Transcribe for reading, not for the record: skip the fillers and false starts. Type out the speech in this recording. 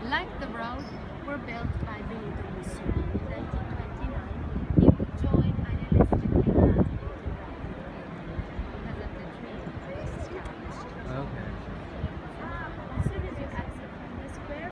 like the road, were built by Benito Mussolini.